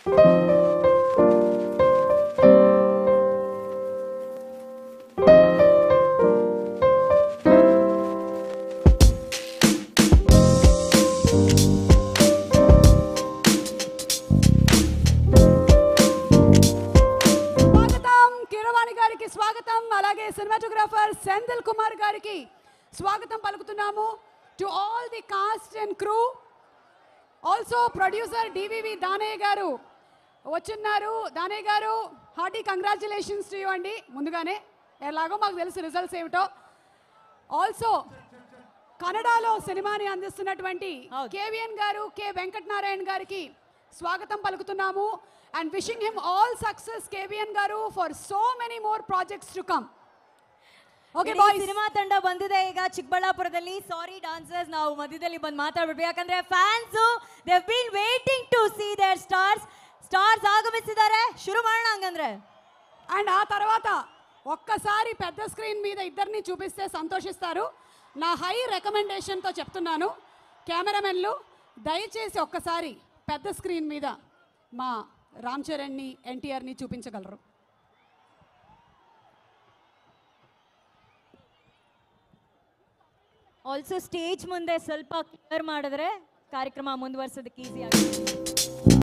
Cinematographer Senthil Kumar గారికి స్వాగతం పలుకుతున్నాము. To all the cast and crew, also producer DVV Danayya గారు వచ్చున్నారు. దానయ్య గారు, హార్టీ కంగ్రాచులేషన్స్ టు యూ అండి. ముందుగానే ఎలాగో మాకు తెలుసు రిజల్ట్స్ ఏమిటో. ఆల్సో కన్నడలో సినిమాని అందిస్తున్నటువంటి కేవిఎన్ గారు, కె వెంకటనారాయణ గారికి స్వాగతం పలుకుతున్నాము. And wishing him all success KVN గారు for so many more projects to come. Okay boys, cinema ತಂಡ ಬಂದಿದೆ ಈಗ ಚಿಕ್ಕಬಳ್ಳಾಪುರದಲ್ಲಿ. ಸಾರಿ ಡಾನ್ಸರ್ಸ್, ನಾವು ಮಧ್ಯದಲ್ಲಿ ಬಂದು ಮಾತಾಡ್ಬಿಟ್ವಿ, ಯಾಕಂದ್ರೆ fans they have been waiting to see their stars ಆಗಮಿಸಿದ್ದಾರೆ. ಶುರು ಮಾಡೋಣ ಹಂಗಂದ್ರೆ. అండ్ ఆ తర్వాత ఒక్కసారి పెద్ద స్క్రీన్ మీద ఇద్దరిని చూపిస్తే సంతోషిస్తారు. నా హై రికమెండేషన్తో చెప్తున్నాను, కెమెరామెన్లు దయచేసి ఒక్కసారి పెద్ద స్క్రీన్ మీద మా రామ్ చరణ్ని, ఎన్టీఆర్ని చూపించగలరు. ಆಲ್ಸೋ ಸ್ಟೇಜ್ ಮುಂದೆ ಸ್ವಲ್ಪ ಕ್ಲಿಯರ್ ಮಾಡಿದ್ರೆ ಕಾರ್ಯಕ್ರಮ ಮುಂದುವರಿಸೋದಕ್ಕೆ ಈಸಿ ಆಗುತ್ತೆ.